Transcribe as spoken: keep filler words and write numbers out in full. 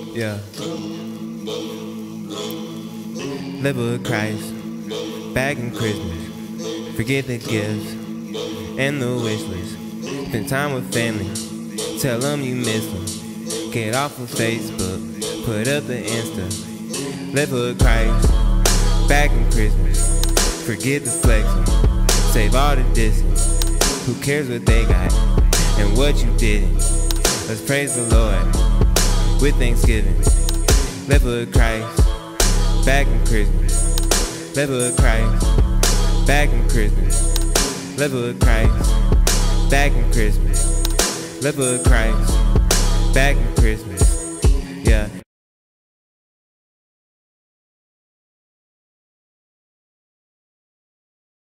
Yeah. Live with Christ, back in Christmas. Forget the gifts and the wish list. Spend time with family, tell them you miss them. Get off of Facebook, put up the Insta. Live with Christ, back in Christmas. Forget the flexing, save all the distance. Who cares what they got and what you didn't? Let's praise the Lord with thanksgiving. Live with Christ, back in Christmas. Live with Christ, back in Christmas. Live with Christ, back in Christmas. Live with Christ, back in Christmas. Yeah.